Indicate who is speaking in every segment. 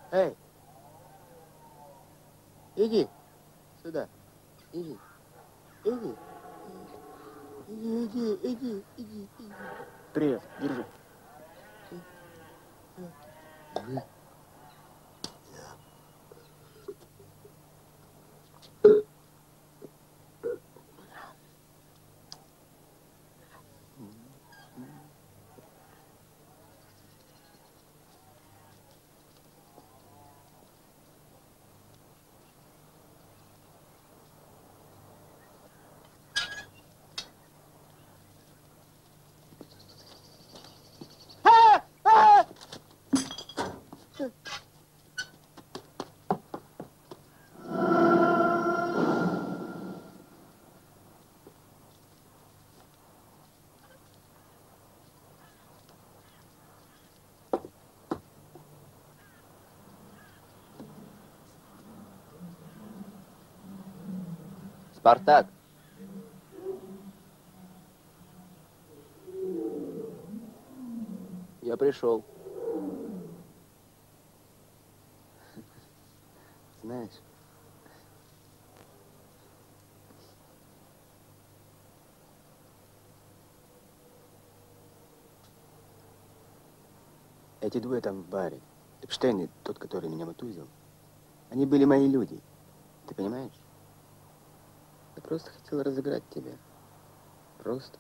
Speaker 1: Эй, иди сюда, иди, иди, иди. Привет, держи.
Speaker 2: Спартак. Я пришел.
Speaker 1: Знаешь, эти двое там в баре, Эпштейн и тот, который меня мутузил, они были мои люди. Ты понимаешь? Я просто хотел разыграть тебя. Просто.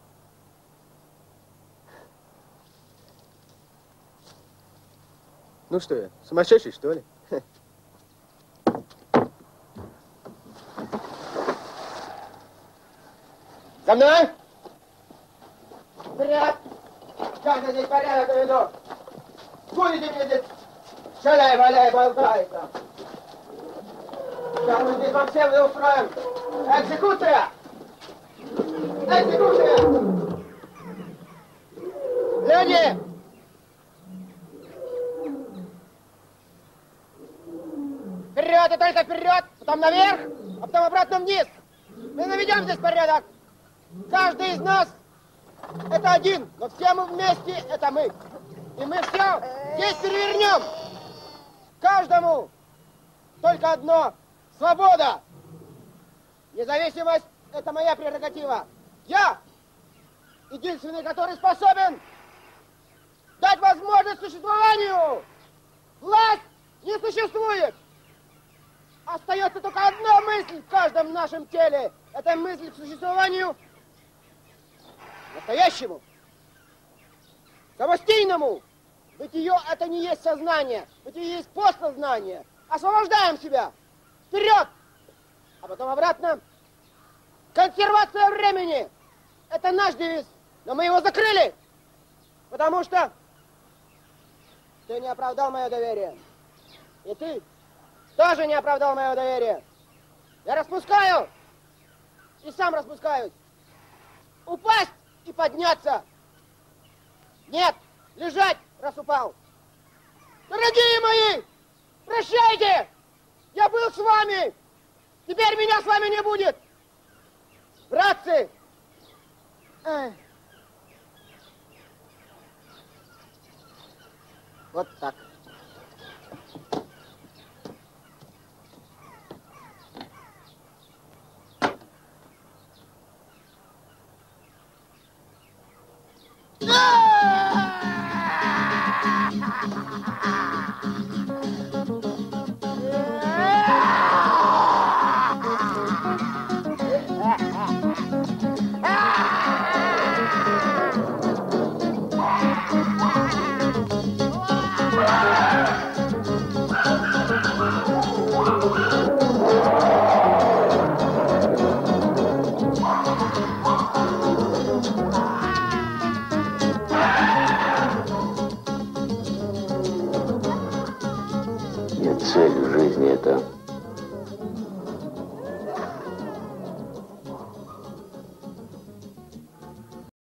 Speaker 1: Ну что я, сумасшедший, что ли? За мной! Вперед! Как я здесь порядок доведу? Будете мне здесь шаляй-валяй болтается? Сейчас мы здесь вам всем устроим экзекуция! Экзекуция! Люди! Вперед и только вперед, потом наверх, а потом обратно вниз. Мы наведем здесь порядок. Каждый из нас это один, но все мы вместе это мы. И мы все здесь перевернем. Каждому только одно – свобода. Независимость – это моя прерогатива. Я единственный, который способен дать возможность существованию. Власть не существует. Остается только одна мысль в каждом нашем теле. Это мысль к существованию настоящему, самостийному. Бытие – это не есть сознание, бытие есть постсознание. Освобождаем себя. Вперед! А потом обратно. Консервация времени. Это наш девиз. Но мы его закрыли. Потому что ты не оправдал мое доверие. И ты тоже не оправдал мое доверие. Я распускаю. И сам распускаюсь. Упасть и подняться. Нет, лежать, раз упал. Дорогие мои, прощайте. Я был с вами. Теперь меня с вами не будет. Братцы. Вот так.
Speaker 3: Цель в жизни — это